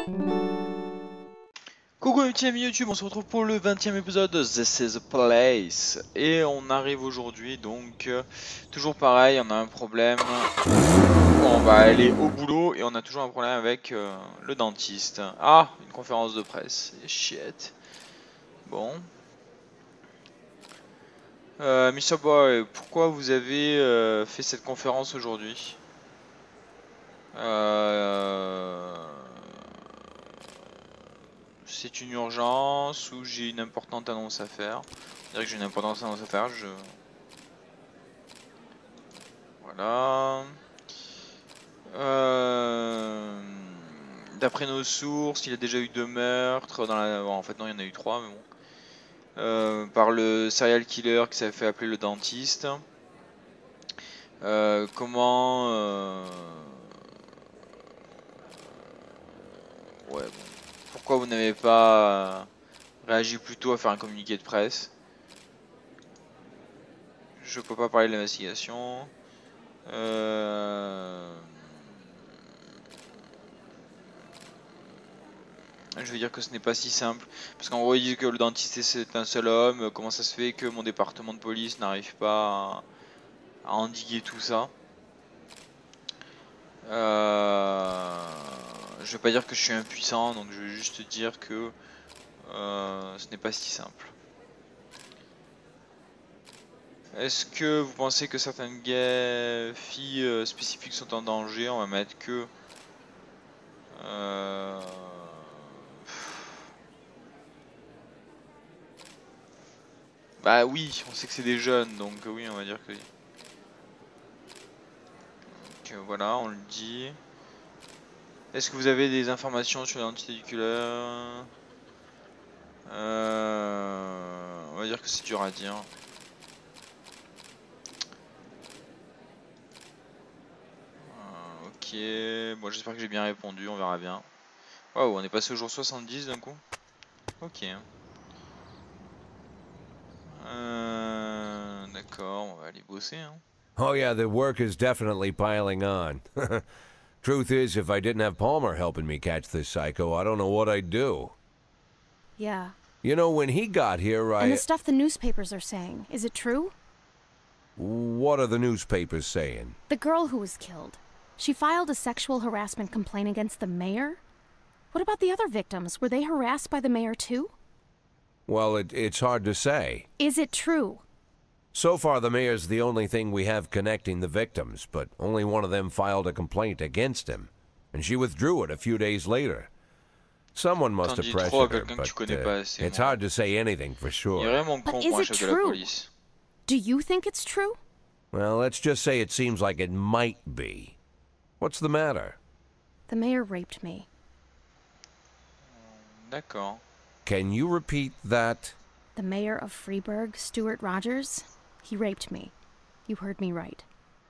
Coucou mes petits amis YouTube, on se retrouve pour le 20e épisode de This is a Place. Et on arrive aujourd'hui donc, toujours pareil, on a un problème. On va aller au boulot et on a toujours un problème avec le dentiste. Ah, une conférence de presse, shit. Bon. Mr. Boy, pourquoi vous avez fait cette conférence aujourd'hui? C'est une urgence ou j'ai une importante annonce à faire? Je dirais que j'ai une importante annonce à faire. Voilà. D'après nos sources, il y a déjà eu 2 meurtres dans la... Bon, en fait non, il y en a eu 3, mais bon. Par le serial killer qui s'est fait appeler le dentiste. Comment... Ouais, bon. Pourquoi vous n'avez pas réagi plus tôt à faire un communiqué de presse? Je peux pas parler de l'investigation. Je veux dire que ce n'est pas si simple. Parce qu'en gros, ils disent que le dentiste c'est un seul homme. Comment ça se fait que mon département de police n'arrive pas à endiguer tout ça? Je vais pas dire que je suis impuissant, donc je vais juste dire que ce n'est pas si simple. Est-ce que vous pensez que certaines filles spécifiques sont en danger? On va mettre que... Bah oui, on sait que c'est des jeunes, donc oui, on va dire que oui. Donc voilà, on le dit. Est-ce que vous avez des informations sur l'identité du killer? On va dire que c'est dur à dire. Ok, bon j'espère que j'ai bien répondu, on verra bien. Waouh, on est passé au jour 70 d'un coup. Ok. D'accord, on va aller bosser. Hein. Oh yeah, the work is definitely piling on. Truth is, if I didn't have Palmer helping me catch this psycho, I don't know what I'd do. Yeah. You know, when he got here, And the stuff the newspapers are saying, is it true? What are the newspapers saying? The girl who was killed. She filed a sexual harassment complaint against the mayor? What about the other victims? Were they harassed by the mayor too? Well, it's hard to say. Is it true? So far, the mayor's the only thing we have connecting the victims, but only one of them filed a complaint against him, and she withdrew it a few days later. Someone must have pressured her, but it's hard to say anything for sure. But is it true? Do you think it's true? Well, let's just say it seems like it might be. What's the matter? The mayor raped me. D'accord. Can you repeat that? The mayor of Freeburg, Stuart Rogers, he raped me. You heard me right.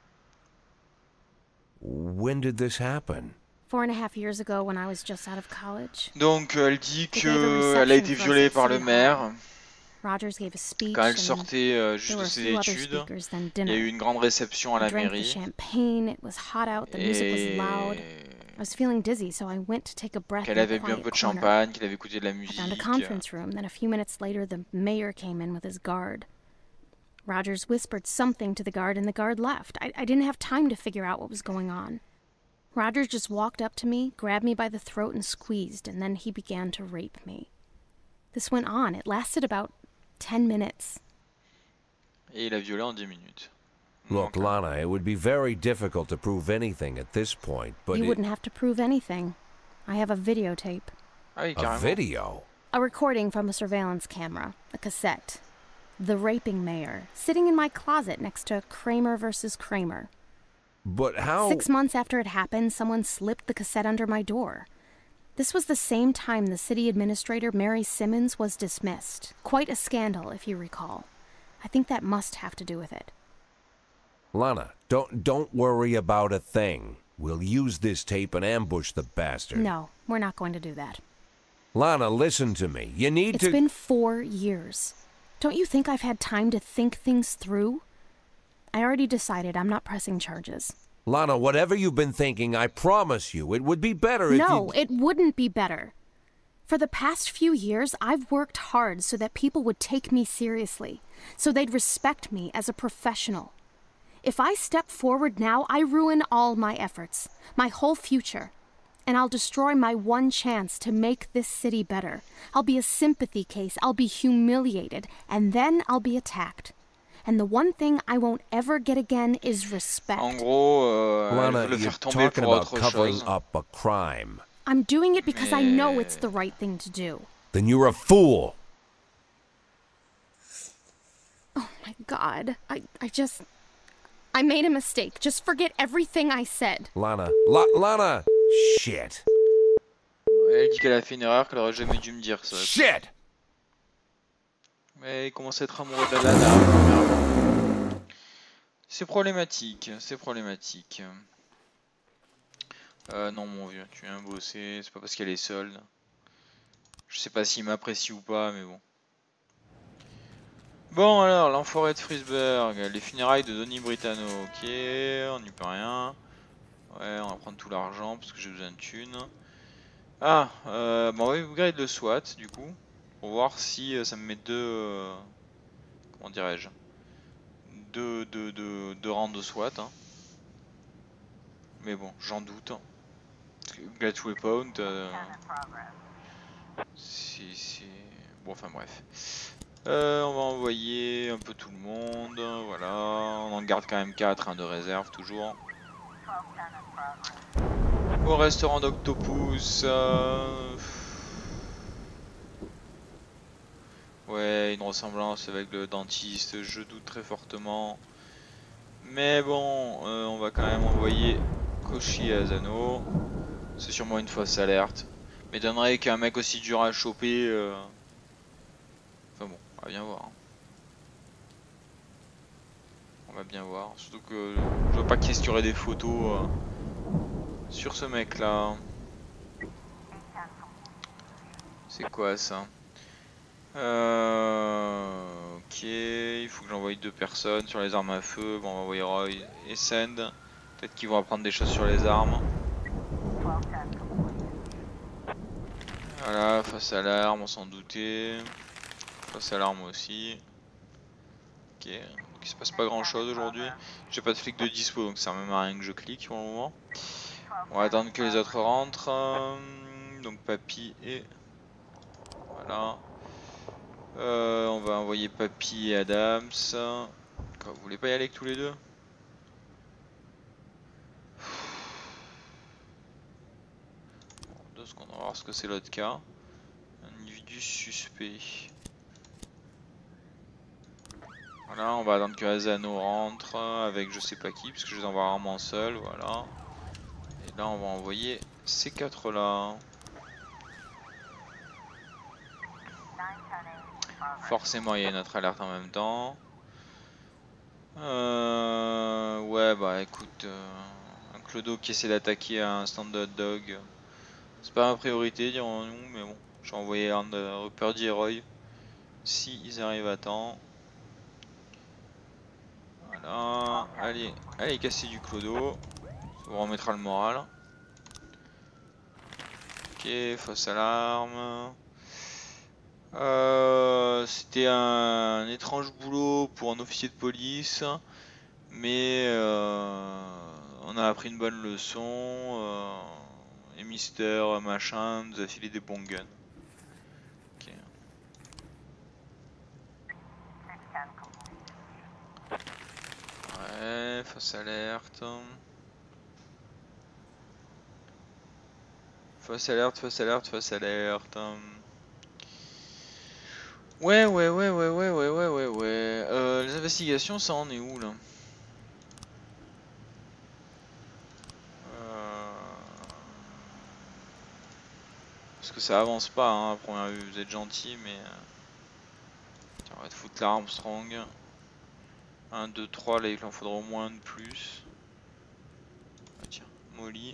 When did this happen? 4.5 years ago when I was just out of college. Donc elle dit qu'elle a été violée par le maire. Rogers gave a speech quand elle sortait juste de ses études. Il y a eu une grande réception à la mairie. Champagne, it was hot out, the music was loud. I was feeling dizzy, so I went to take a breath. Qu'elle avait bu un peu de champagne, qu'elle avait écouté de la musique. I found a conference room, then a few minutes later the mayor came in with his guard. Rogers whispered something to the guard and the guard left. I didn't have time to figure out what was going on. Rogers just walked up to me, grabbed me by the throat and squeezed, and then he began to rape me. This went on. It lasted about 10 minutes. Et il a violé en 10 minutes. Look, Lana, it would be very difficult to prove anything at this point, but you wouldn't have to prove anything. I have a videotape. Ah oui, a video? A recording from a surveillance camera, a cassette. The raping mayor, sitting in my closet next to Kramer versus Kramer. But how... 6 months after it happened, someone slipped the cassette under my door. This was the same time the city administrator, Mary Simmons, was dismissed. Quite a scandal, if you recall. I think that must have to do with it. Lana, don't worry about a thing. We'll use this tape and ambush the bastard. No, we're not going to do that. Lana, listen to me. You need to... It's been 4 years. Don't you think I've had time to think things through? I already decided I'm not pressing charges. Lana, whatever you've been thinking, I promise you, it would be better if No, it wouldn't be better. For the past few years, I've worked hard so that people would take me seriously, so they'd respect me as a professional. If I step forward now, I ruin all my efforts, my whole future, and I'll destroy my one chance to make this city better. I'll be a sympathy case, I'll be humiliated, and then I'll be attacked. And the one thing I won't ever get again is respect. En gros, Lana, elle veut le you're faire tomber talking pour about autre covering chose. up a crime. I'm doing it because I know it's the right thing to do. Then you're a fool. Oh my God, I made a mistake. Just forget everything I said. Lana, Lana, shit. Elle dit qu'elle a fait une erreur, qu'elle aurait jamais dû me dire ça. Shit. Mais il commence à être amoureux de la Lana. C'est problématique, c'est problématique. Non mon vieux, tu viens bosser, c'est pas parce qu'elle est seule. Je sais pas s'il m'apprécie ou pas, mais bon. Bon alors, l'enfoiré de Frisberg, les funérailles de Donnie Britano, ok, on n'y peut rien. Ouais, on va prendre tout l'argent parce que j'ai besoin de thunes. Ah, bon, on va upgrade le SWAT du coup, pour voir si ça me met deux, comment dirais-je, deux rangs de SWAT. Hein. Mais bon, j'en doute. Glad Weapon, c'est... Bon, enfin bref. On va envoyer un peu tout le monde, voilà. On en garde quand même 4 hein, de réserve, toujours. Au restaurant d'Octopus... Ouais, une ressemblance avec le dentiste, je doute très fortement. Mais bon, on va quand même envoyer Koshi et Asano. C'est sûrement une fausse alerte. M'étonnerait qu'un mec aussi dur à choper... Enfin bon, on va bien voir. On va bien voir. Surtout que je vois pas qu'est-ce qu'il y aurait des photos sur ce mec là. C'est quoi ça? Ok, il faut que j'envoie 2 personnes sur les armes à feu. Bon, on va envoyer Roy et Send. Peut-être qu'ils vont apprendre des choses sur les armes. Voilà, face à l'arme, on s'en doutait. Face à l'arme aussi. Ok, donc il se passe pas grand chose aujourd'hui. J'ai pas de flic de dispo donc ça sert même à rien que je clique pour le moment. On va attendre que les autres rentrent. Donc Papy et... Voilà. On va envoyer Papy et Adams. Quoi, vous voulez pas y aller avec tous les deux? Bon, 2 secondes, on va voir ce que c'est l'autre cas. Individu suspect. Voilà, on va attendre que Asano rentre avec je sais pas qui, parce que je les envoie rarement seul, voilà. Et là on va envoyer ces 4 là. Forcément il y a notre alerte en même temps. Ouais bah écoute, un clodo qui essaie d'attaquer un stand de hot dog, c'est pas ma priorité dirons-nous, mais bon, j'ai envoyé un de Purdy et Roy, si ils arrivent à temps. Voilà, allez casser du clodo, ça vous remettra le moral. Ok, fausse alarme. C'était un étrange boulot pour un officier de police, mais on a appris une bonne leçon. Et Mister machin nous a filé des bons guns. Okay. Ouais, fausse alerte. Fausse alerte, fausse alerte, fausse alerte. Ouais. Les investigations, ça en est où là? Parce que ça avance pas, hein, à première vue, vous êtes gentil, mais... Tiens, on va te foutre l'Armstrong. 1, 2, 3, là il en faudra au moins un de plus. Ah tiens, Molly.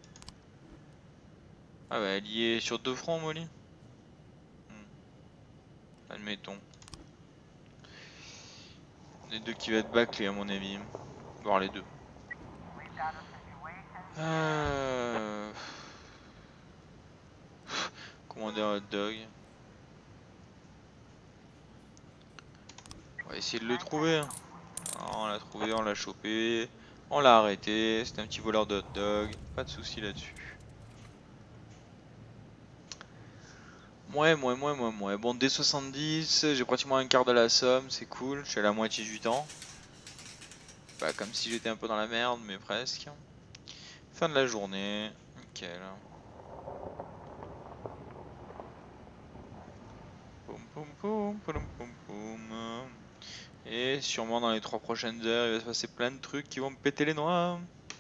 Ah bah elle y est sur 2 fronts, Molly. Admettons. Les 2 qui va être bâclés à mon avis. Voire les 2. Commander un hot dog. On va essayer de le trouver. On l'a trouvé, on l'a chopé. On l'a arrêté. C'est un petit voleur de hot dog. Pas de soucis là-dessus. Ouais. Bon, D70, j'ai pratiquement un quart de la somme, c'est cool. Je suis à la moitié du temps. Pas comme si j'étais un peu dans la merde, mais presque. Fin de la journée. Nickel. Et sûrement dans les 3 prochaines heures, il va se passer plein de trucs qui vont me péter les noix.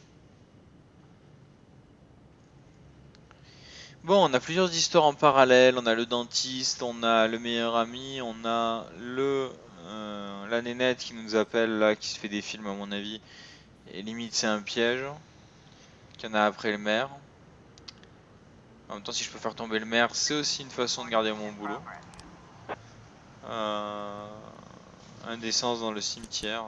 Bon, on a plusieurs histoires en parallèle. On a le dentiste, on a le meilleur ami, on a la nénette qui nous appelle là, qui se fait des films à mon avis. Et limite c'est un piège. Qu'il y en a après le maire. En même temps, si je peux faire tomber le maire, c'est aussi une façon de garder mon boulot. Indécence dans le cimetière.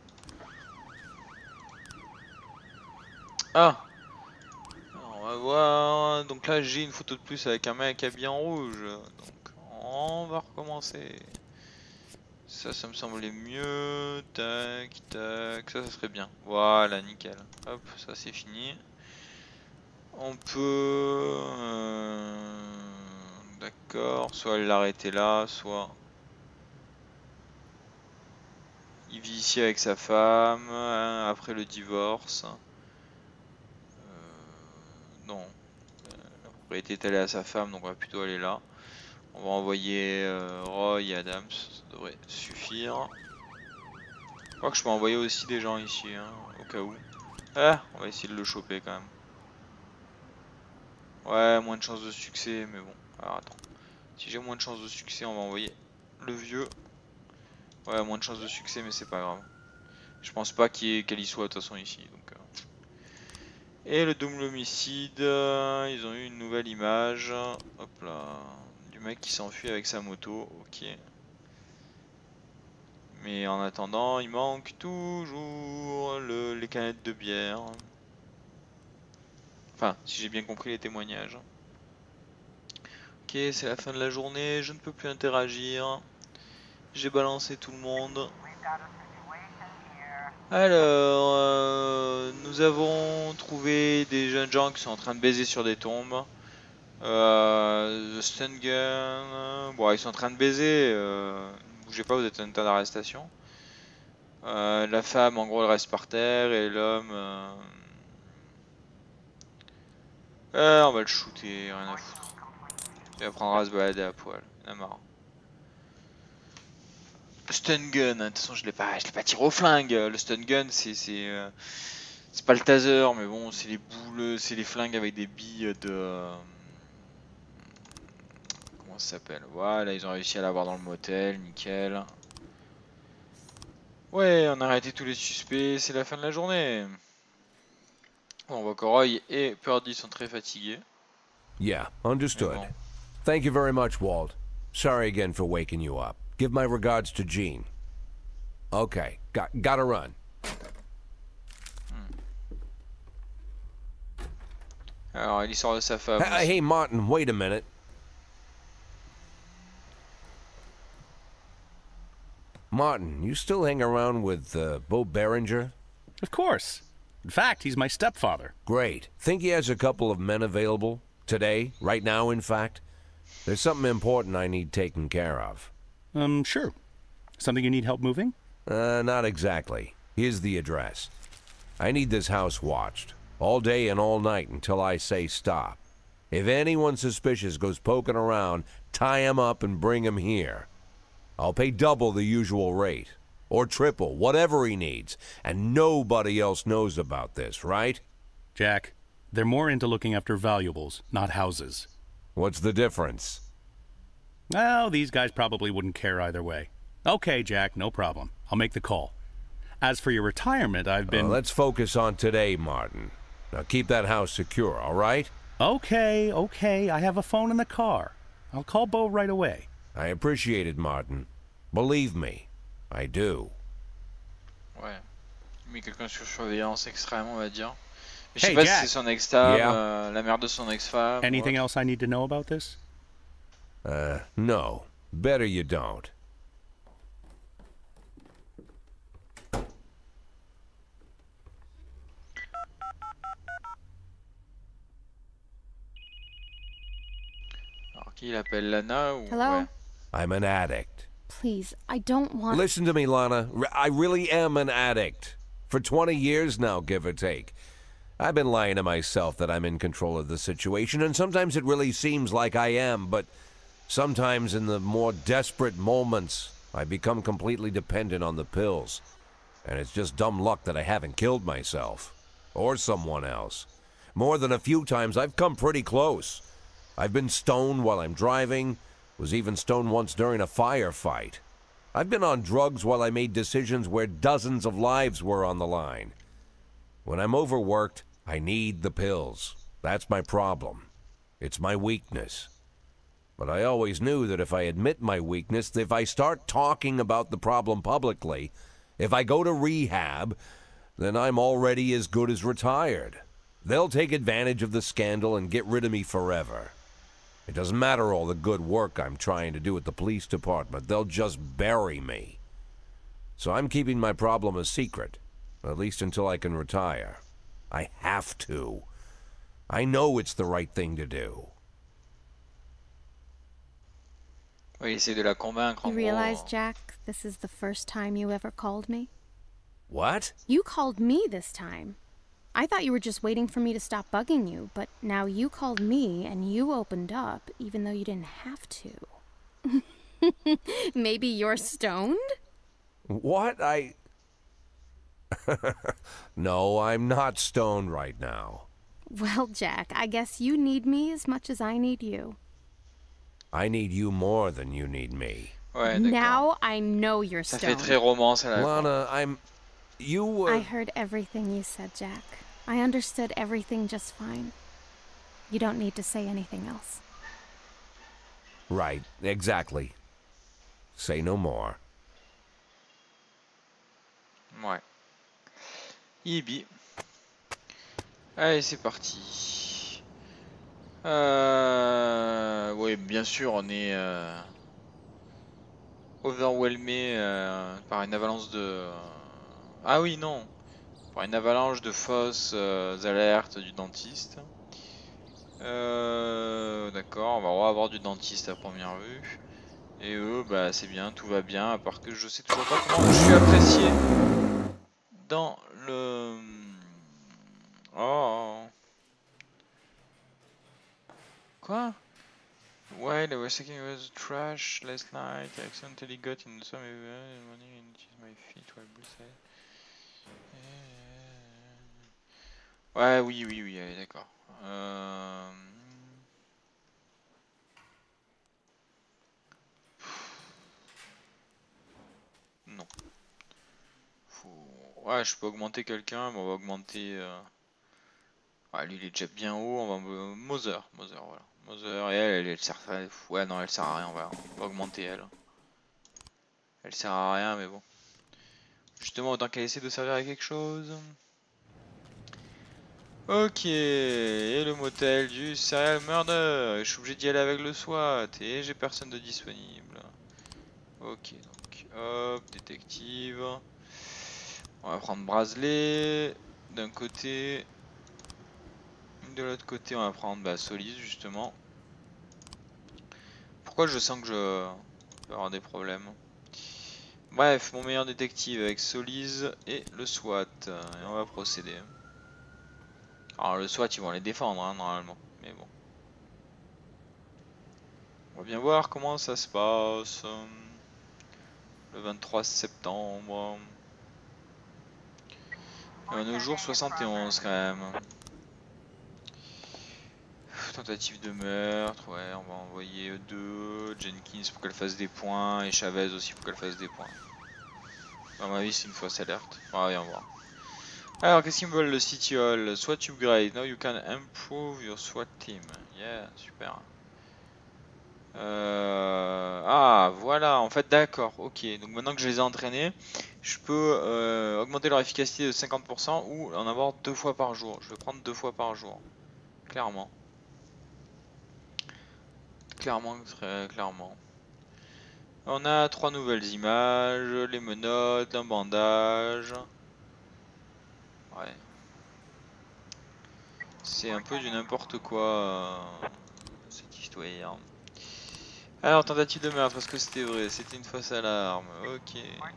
Ah! On va voir. Donc là, j'ai une photo de plus avec un mec habillé en rouge. Donc on va recommencer. Ça me semblait mieux. Tac, tac. Ça serait bien. Voilà, nickel. Hop, ça c'est fini. On peut... D'accord. Soit l'arrêter là, soit... Il vit ici avec sa femme, après le divorce. Non. La propriété est allée à sa femme, donc on va plutôt aller là. On va envoyer Roy et Adams, ça devrait suffire. Je crois que je peux envoyer aussi des gens ici, hein, au cas où. Ah, on va essayer de le choper quand même. Ouais, moins de chances de succès, mais bon. Alors attends. Si j'ai moins de chances de succès, on va envoyer le vieux. Ouais, moins de chances de succès, mais c'est pas grave. Je pense pas qu'elle y soit de toute façon ici. Donc, Et le double homicide, ils ont eu une nouvelle image. Hop là. Du mec qui s'enfuit avec sa moto. Ok. Mais en attendant, il manque toujours les canettes de bière. Enfin, si j'ai bien compris les témoignages. Ok, c'est la fin de la journée, je ne peux plus interagir. J'ai balancé tout le monde. Alors, nous avons trouvé des jeunes gens qui sont en train de baiser sur des tombes. The Stun Gun. Bon, ils sont en train de baiser. Bougez pas, vous êtes en état d'arrestation. La femme, en gros, elle reste par terre. Et l'homme. On va le shooter, rien à foutre. Il apprendra à se balader à poil. Il en a marre. Stun gun, de toute façon je l'ai pas tiré au flingue. Le stun gun c'est pas le taser, mais bon c'est les boules, c'est les flingues avec des billes de comment ça s'appelle. Voilà, ils ont réussi à l'avoir dans le motel, nickel. Ouais, on a arrêté tous les suspects, c'est la fin de la journée. Bon, on voit que Roy et Purdy sont très fatigués. Yeah, understood. Bon. Thank you very much, Walt. Sorry again for waking you up. Give my regards to Jean. Okay, gotta run. Alors, il sort de sa femme. Hey, Martin, wait a minute. Martin, you still hang around with Bo Berenger? Of course. In fact, he's my stepfather. Great. Think he has a couple of men available? Today? Right now, in fact? There's something important I need taken care of. Sure. Something you need help moving? Not exactly. Here's the address. I need this house watched. All day and all night until I say stop. If anyone suspicious goes poking around, tie him up and bring him here. I'll pay double the usual rate. Or triple, whatever he needs. And nobody else knows about this, right? Jack, they're more into looking after valuables, not houses. What's the difference? Well, these guys probably wouldn't care either way. Okay, Jack, no problem. I'll make the call. As for your retirement, I've been... let's focus on today, Martin. Now keep that house secure, all right? Okay. I have a phone in the car. I'll call Bo right away. I appreciate it, Martin. Believe me, I do. Ouais. mis quelqu'un sur surveillance extrême, on va dire. Mais je Hey, sais pas Jack. si c'est son ex-femme, Yeah. la mère de son ex-femme. Anything else I need to know about this? No. Better you don't. Alors qui l'appelle Lana ou... Hello? Ouais. I'm an addict. Please, I don't want... Listen to me, Lana. I really am an addict. For 20 years now, give or take. I've been lying to myself that I'm in control of the situation, and sometimes it really seems like I am, but sometimes in the more desperate moments, I become completely dependent on the pills. And it's just dumb luck that I haven't killed myself. Or someone else. More than a few times, I've come pretty close. I've been stoned while I'm driving, was even stoned once during a firefight. I've been on drugs while I made decisions where dozens of lives were on the line. When I'm overworked, I need the pills. That's my problem. It's my weakness. But I always knew that if I admit my weakness, if I start talking about the problem publicly, if I go to rehab, then I'm already as good as retired. They'll take advantage of the scandal and get rid of me forever. It doesn't matter all the good work I'm trying to do at the police department. They'll just bury me. So I'm keeping my problem a secret, at least until I can retire. I have to. I know it's the right thing to do. Oui, il essaie de la convaincre. You En realize, gros. Jack, this is the first time you ever called me? What? You called me this time. I thought you were just waiting for me to stop bugging you, but now you called me and you opened up, even though you didn't have to. Maybe you're stoned? What? No, I'm not stoned right now. Well, Jack, I guess you need me as much as I need you. I need you more than you need me. Ouais, d'accord. Now I know you're Ça fait stoned. très romance à la con. Lana, You I heard everything you said, Jack. I understood everything just fine. You don't need to say anything else. Right, exactly. Say no more. Ouais. Ibi. Allez, c'est parti. Oui, bien sûr, on est overwhelmé par une avalanche de... Ah oui, non. Par une avalanche de fausses alertes du dentiste. D'accord, on va avoir du dentiste à première vue. Et eux, bah c'est bien, tout va bien, à part que je sais toujours pas comment je suis apprécié dans le... Oh. Quoi? While I was taking away the trash last night, I accidentally got in some money and it is my feet while blessed. Ouais, oui, allez, d'accord. Non. Ouais, je peux augmenter quelqu'un, mais on va augmenter... Ouais, lui il est déjà bien haut, on va... Mother, voilà. Mother, et elle sert à... Ouais, non, elle sert à rien, on va augmenter elle. Elle sert à rien, mais bon. Justement, autant qu'elle essaie de servir à quelque chose. Ok, et le motel du serial murder. Je suis obligé d'y aller avec le SWAT, et j'ai personne de disponible. Ok, donc, hop, détective. On va prendre bracelet d'un côté. De l'autre côté, on va prendre Solis, justement. Pourquoi je sens que je vais avoir des problèmes? Bref, mon meilleur détective avec Solis et le SWAT. Et on va procéder. Alors le SWAT, ils vont les défendre, hein, normalement. Mais bon. On va bien voir comment ça se passe. Le 23 septembre. On est au jour 71 quand même. Tentative de meurtre, ouais, on va envoyer 2, Jenkins pour qu'elle fasse des points, et Chavez aussi pour qu'elle fasse des points. À mon avis, c'est une fausse alerte. On va bien voir. Alors, qu'est-ce qu'ils me veulent le City Hall? SWAT upgrade, now you can improve your SWAT team. Yeah, super. Ah, voilà, en fait, d'accord, ok. Donc maintenant que je les ai entraînés, je peux augmenter leur efficacité de 50% ou en avoir 2 fois par jour. Je vais prendre 2 fois par jour, clairement. Clairement, très clairement. On a 3 nouvelles images, les menottes, un bandage. Ouais. C'est un peu du n'importe quoi, cette histoire. Alors, tentative de meurtre, est-ce que c'était vrai? C'était une fausse alarme, ok.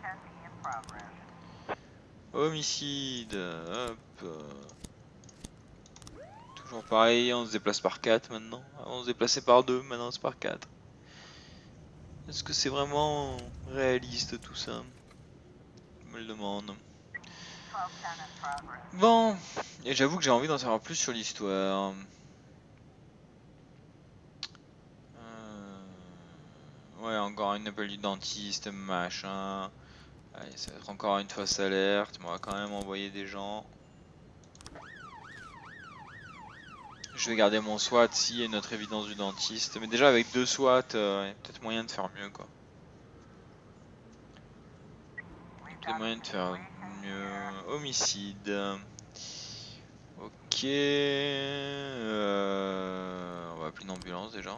Homicide, hop. Toujours pareil, on se déplace par 4 maintenant. On se déplaçait par 2, maintenant c'est par 4. Est-ce que c'est vraiment réaliste tout ça? Je me le demande. Bon, et j'avoue que j'ai envie d'en savoir plus sur l'histoire. Ouais, encore une appel du dentiste, machin. Allez, ça va être encore une fausse alerte, mais on va quand même envoyer des gens. Je vais garder mon SWAT s'il y a une autre évidence du dentiste. Mais déjà avec 2 SWAT, il y a peut-être moyen de faire mieux quoi. Il y a peut-être moyen de faire mieux. Homicide. Ok. On va appeler une ambulance déjà.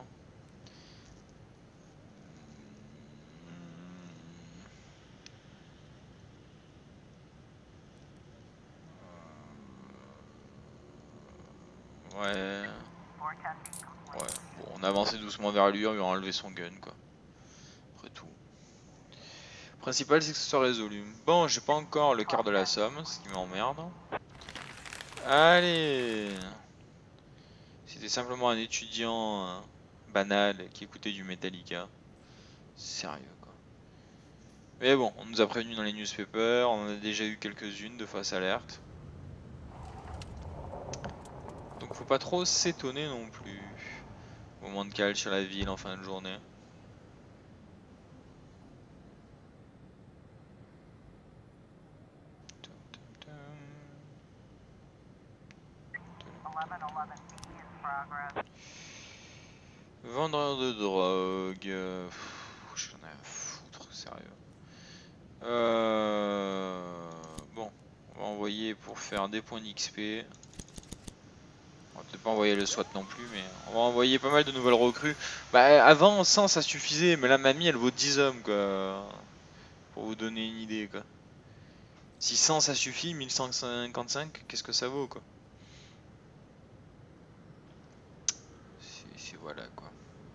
Ouais. Ouais. Bon, on a avancé doucement vers lui, on lui a enlevé son gun quoi. Après tout. Le principal c'est que ce soit résolu. Bon, j'ai pas encore le quart de la somme, ce qui m'emmerde. Allez. C'était simplement un étudiant banal qui écoutait du Metallica. Sérieux quoi. Mais bon, on nous a prévenu dans les newspapers, on en a déjà eu quelques-unes de fausses alertes. Donc faut pas trop s'étonner non plus. Moment de calme sur la ville en fin de journée. Vendeur de drogue. J'en ai à foutre, sérieux. Bon, on va envoyer pour faire des points d'XP. On va peut-être pas envoyer le SWAT non plus, mais on va envoyer pas mal de nouvelles recrues. Bah avant 100 ça suffisait, mais la mamie elle vaut 10 hommes quoi. Pour vous donner une idée quoi. Si 100 ça suffit, 1155, qu'est-ce que ça vaut quoi. C'est voilà quoi.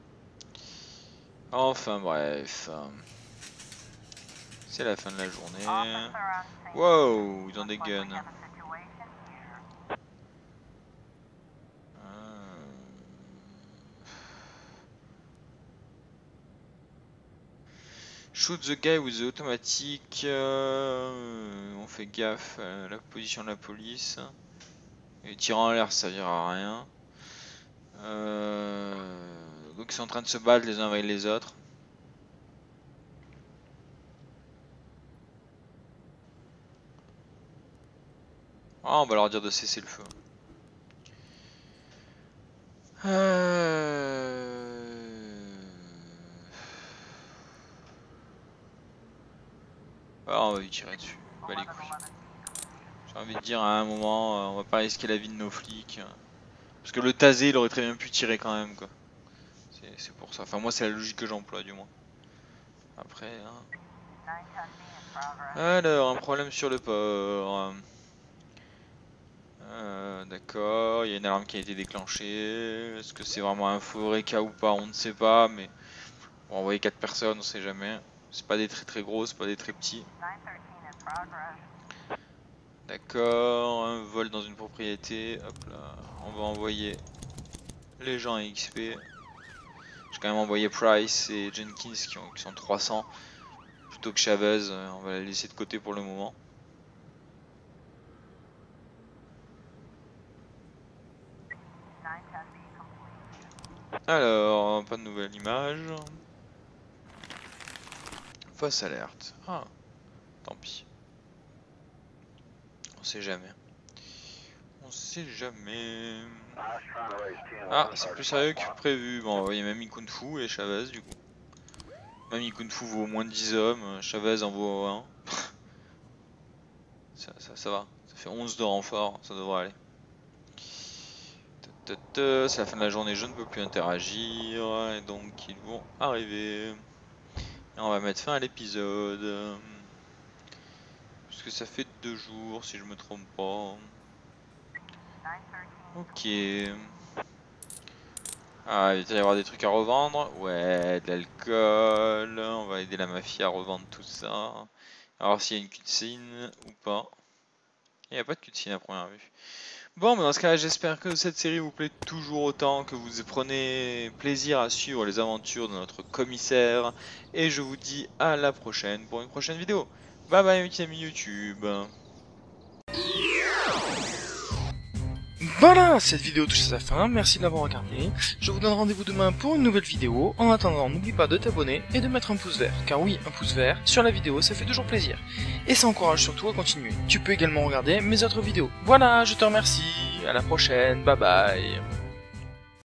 Enfin bref. C'est la fin de la journée. Wow, ils ont des guns. Shoot the guy with the automatic. On fait gaffe à la position de la police. Et tirer en l'air ça servira à rien. Donc ils sont en train de se battre les uns avec les autres. Ah, on va leur dire de cesser le feu. Ah, on va lui tirer dessus. Bah les couilles. J'ai envie de dire à un moment, on va pas risquer la vie de nos flics. Parce que le tasé, il aurait très bien pu tirer quand même quoi. C'est pour ça. Enfin moi c'est la logique que j'emploie du moins. Après. Hein. Alors, un problème sur le port. D'accord, il y a une alarme qui a été déclenchée. Est-ce que c'est vraiment un faux cas ou pas? On ne sait pas, mais on va envoyer 4 personnes, on sait jamais. C'est pas des très très gros, c'est pas des très petits. D'accord, un vol dans une propriété. Hop là, on va envoyer les gens à XP. J'ai quand même envoyé Price et Jenkins qui sont 300 plutôt que Chavez. On va les laisser de côté pour le moment. Alors, pas de nouvelle image. Fausse alerte. Ah, tant pis. On sait jamais. On On sait jamais. Ah, c'est plus sérieux que prévu. Bon, il y a Mamie Kung Fu et Chavez du coup. Mamie Kung Fu vaut au moins 10 hommes, Chavez en vaut 1. ça va, ça fait 11 de renfort, ça devrait aller. C'est la fin de la journée, je ne peux plus interagir, et donc ils vont arriver. Et on va mettre fin à l'épisode. Puisque ça fait 2 jours, si je me trompe pas. Ok. Ah, il va y avoir des trucs à revendre. Ouais, de l'alcool. On va aider la mafia à revendre tout ça. Alors s'il y a une cutscene ou pas. Il n'y a pas de cutscene à première vue. Bon, mais dans ce cas, j'espère que cette série vous plaît toujours autant, que vous prenez plaisir à suivre les aventures de notre commissaire. Et je vous dis à la prochaine pour une prochaine vidéo. Bye bye, mes amis YouTube. Voilà, cette vidéo touche à sa fin, merci de l'avoir regardé. Je vous donne rendez-vous demain pour une nouvelle vidéo. En attendant, n'oublie pas de t'abonner et de mettre un pouce vert. Car oui, un pouce vert sur la vidéo, ça fait toujours plaisir. Et ça encourage surtout à continuer. Tu peux également regarder mes autres vidéos. Voilà, je te remercie. À la prochaine. Bye bye.